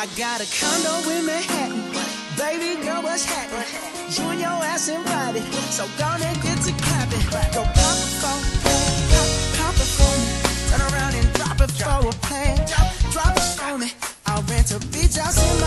I got a condo in Manhattan. Baby girl, what's happening? You and your ass invited, so gonna get to clapping. Go pop it for me, pop it for me. Turn around and drop it for a plan. Drop it for me. I'll rent a beach house in